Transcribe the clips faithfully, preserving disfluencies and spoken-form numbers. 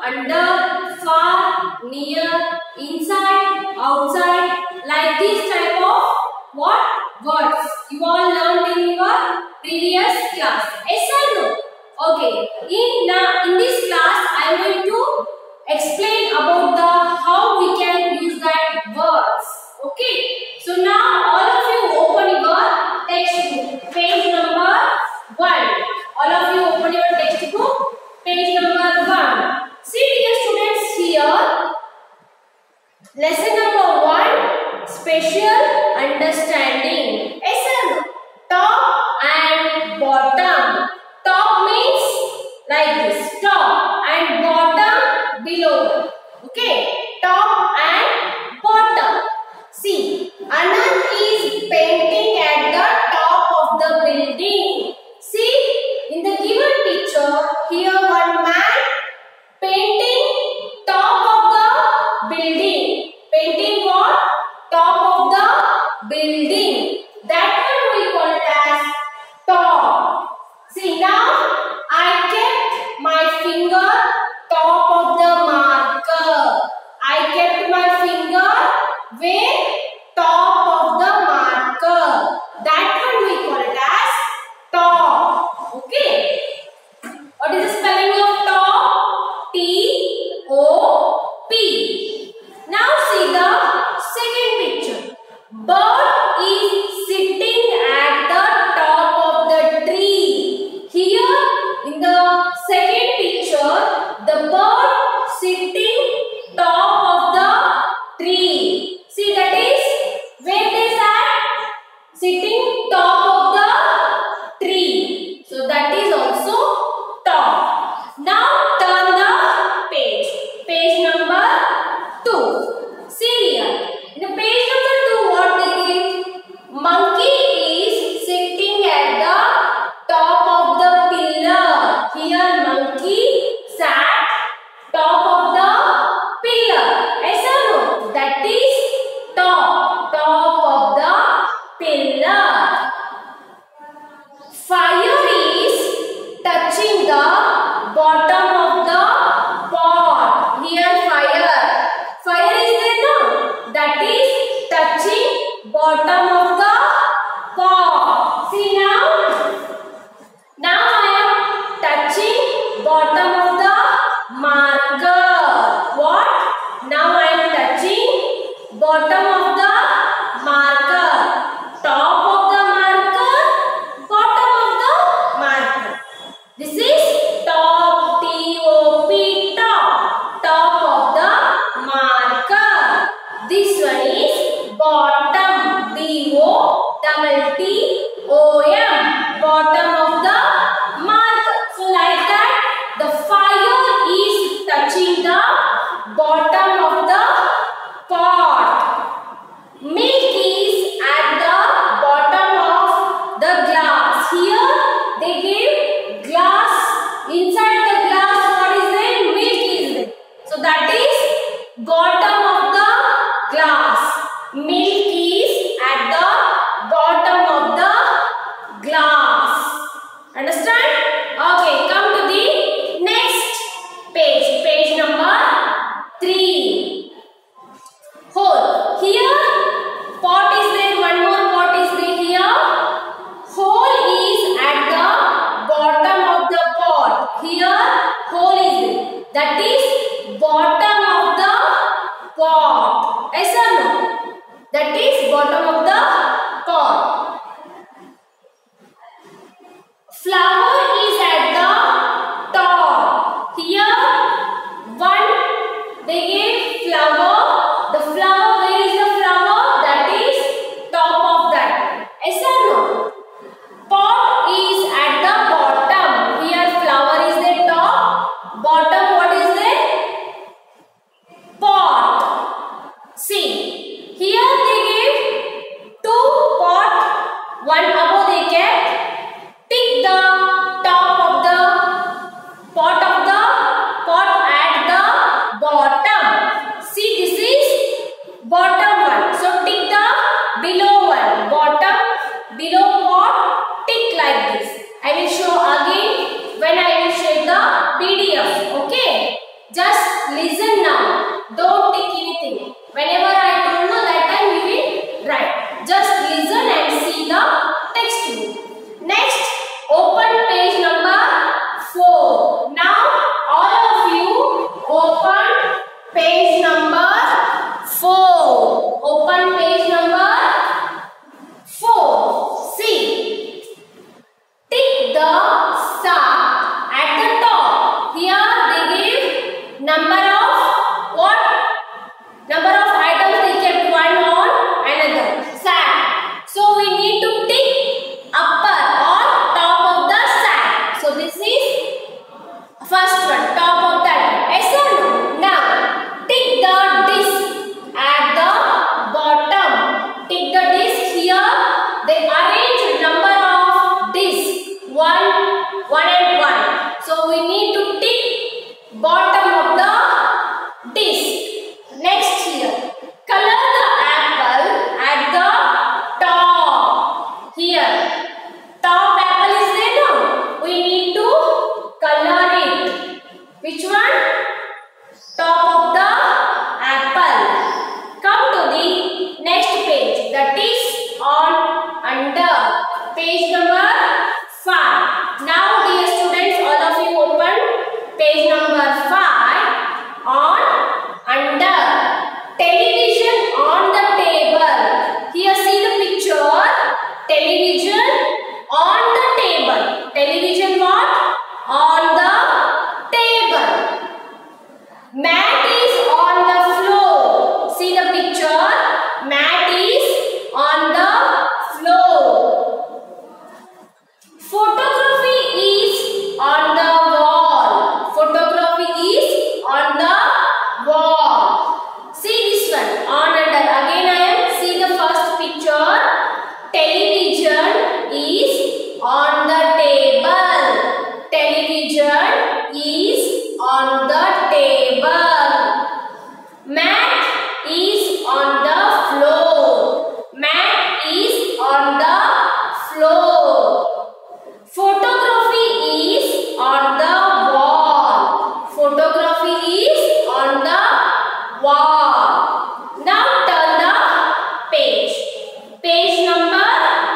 under, far, near, inside, outside, like this type of what? Words. You all learned in your previous class. Yes or no? Okay. In, uh, in this class, I am going to explain about the how we can use that words. Okay. So now all of you open your textbook. Page number one. All of you open your textbook. Page number one. See dear students here. Lesson number one. Special understanding. Yes or no? Top and bottom. Top means like this. Top and bottom below. Okay. Top and bottom. See. Anand is painting at the top of the building. See. In the given picture, here one man painting top of the building. Painting what? Top of the building. That one we call it as top. See now, I kept my finger top of the marker. I kept my finger where? Top of the marker. That one we call it as top. Okay. What is the spelling of top? T O P. Now see the second picture. Bird is sitting at the top of the tree. Here in the second picture, the bird sitting top of the tree. See that is where it is at? Sitting top of the tree. So that is also top. Now turn the page. Page number two. See here. In the page number two, what they give? Monkey is sitting at the top of the pillar. Here monkey sat top of the pillar. Yes or no? That is top. Top of the pillar. Fire is touching the bottom of the pot. Here fire. Fire is there now. That is touching bottom of the pot. See now. Now I am touching bottom of the marker. What? Now I am touching bottom of the marker. Top of the marker, bottom of the marker. This is top, T O P, top. Top of the marker. This one is bottom, B O T T O M. Bottom of the marker. So like that, the fire is touching the bottom of the pot. Milk is at the bottom of the glass. Here they give glass. Inside the glass, what is there? Milk is there. So that is bottom of the glass. Milk is at the bottom of the glass. Understand? Okay, come to the next page. Page number three. Hole. Here pot is there. One more pot is there here. Hole is at the bottom of the pot. Here hole is there. That is bottom of the pot. Yes or no? That is bottom of the pot. Flower is at the top. Here one they gave flower. The flower, where is the flower? That is top of that. Yes or no? Pot is at the bottom. Here flower is the top. Bottom what is there? Pot. See. Here they gave two pot. One above they kept. Pick the top of the pot of the pot at the bottom. See, this is bottom one. So tick the below one. Bottom, below pot, tick like this. I will show again when I will show the P D F. Okay. Just listen now. Don't take anything. Whenever I don't know that time you will write. Just listen and see the textbook. Next, open page number four. Now all of you open page number four. Open page number four. See. Tick the star at the top. Here they give number of what? Number of items they kept one on another. Sack. So we need to tick upper or top of the sack. So this is first one, top of that. Yes or no? Now tick the disc at the bottom. Tick the disc here. They arrange number of discs. One, one and one. So we need to tick bottom of the disc. Next here, color the apple at the top. Here, top apple is there now. We need to color it. Which one? Top of the apple. Come to the next page. That is on under. Page number five. Now dear students, all of you open page number five on under. Television on the table. Here see the picture. Television on the table. Television what? On the table. Mat is on the floor. See the picture. Mat is on the floor. Photography is on the wall. Photography is on the wall. See this one on under. Again I am see the first picture. Television is on the table. Television is on the table. Mat is on the floor. Mat is on the floor. Photography is on the wall. Photography is on the wall. Now turn the page. Page number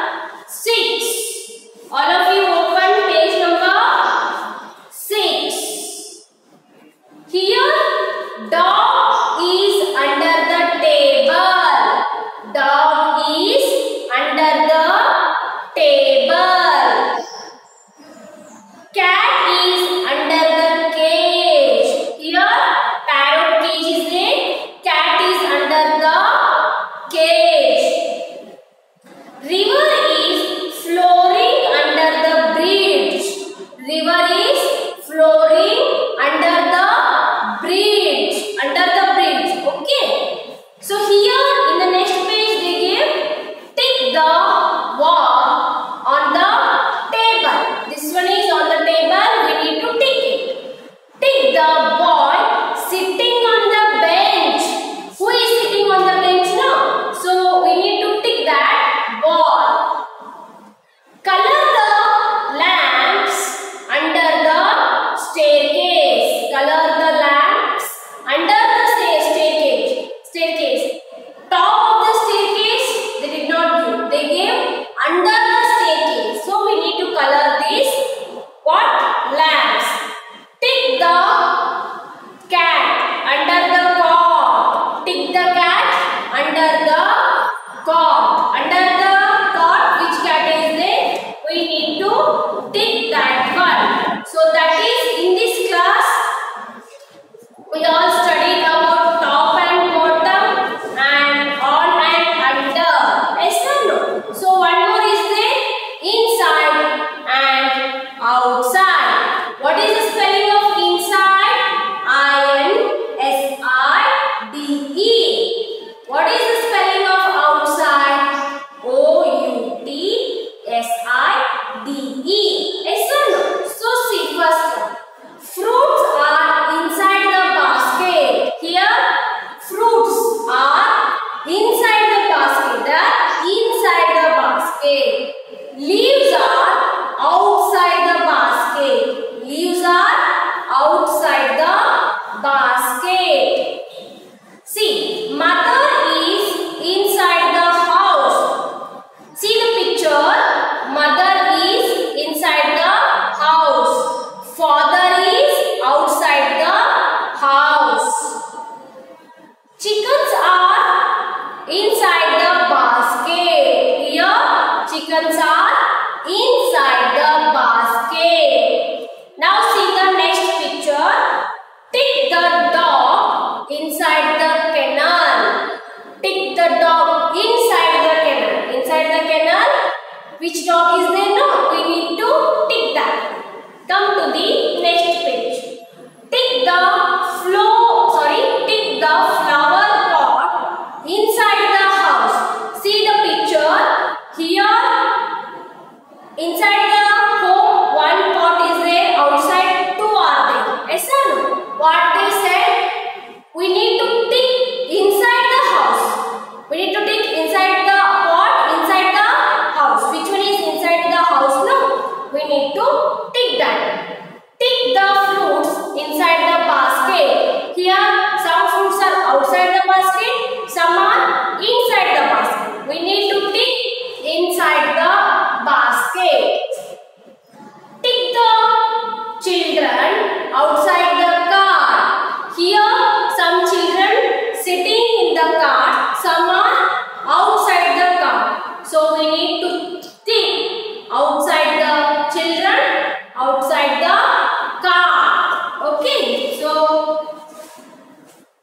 six. All of you open page number six. Here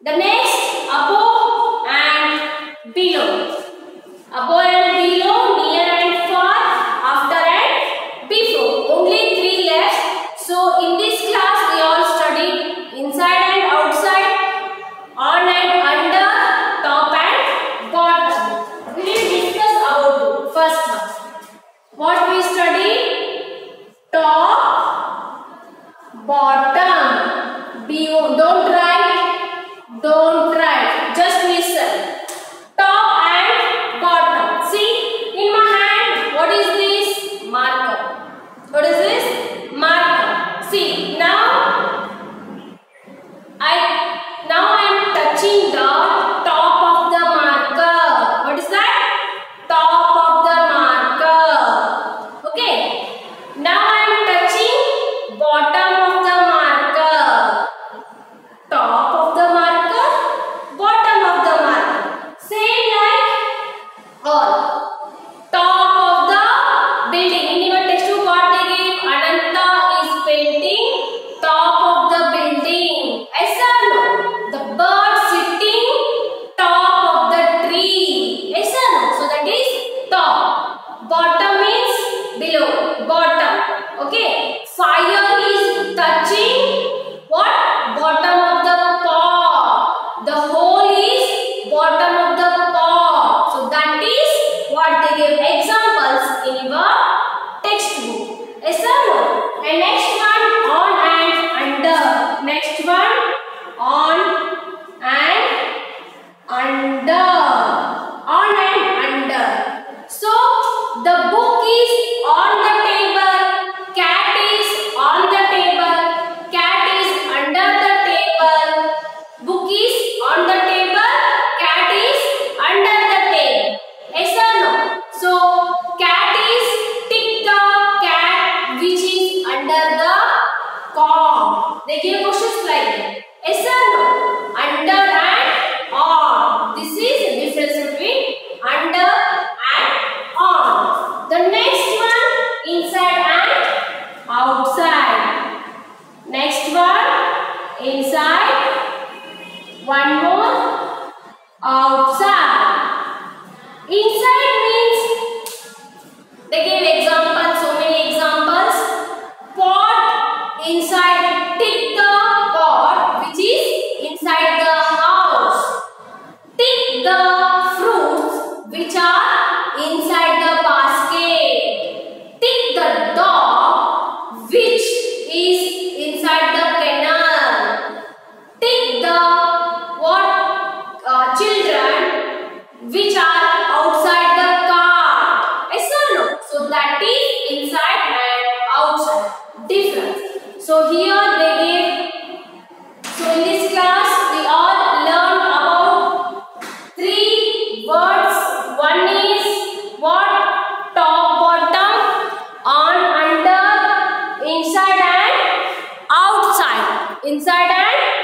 The next, above and below. Above and below, near and far, after and before. Only three left. So in this class we all studied inside and outside, on and under, top and bottom. We will discuss about first one. What we studied? Top, bottom. Below. Don't write. Don't write. Just listen. Top and bottom. See, in my hand, what is this? Marker. What is this? Marker. See, now I now I am touching the top of the marker. What is that? Top of the marker. Okay. Now I am touching bottom of the marker. Top of the marker, bottom of the marker. Same like all. Top of the building. In your textbook what they give? Ananta is painting top of the building. Yes or no? The bird sitting top of the tree. Yes or no? So that is top. Bottom means below. Bottom. Okay. Fire is touching what? Bottom of the pot. The hole is bottom of the pot. So that is what they give examples in your textbook. Yes or no? And next one, on and under. Next one, on and under. On and under. So the book is on the table. Cat is on the table. Cat is under the table. Book is on the table. Cat is under the table. Yes or no? So cat is tick the cat which is under the comb. They give questions like that. Yes or no? Under and on. This is the difference between under and on. The next one, inside and outside. Next one, inside. One more, outside. Inside means, they gave examples, so many examples. Pot, inside, tick the pot which is inside the house. Tick the fruits which are inside the basket. Tick the dog which is inside the kennel. Tick the what uh, children which are outside the car. Yes or no? So that is inside and outside. Difference. So here they give. So in this class we all learned about three words. One is what? Top, bottom, on, under, inside and outside. Inside and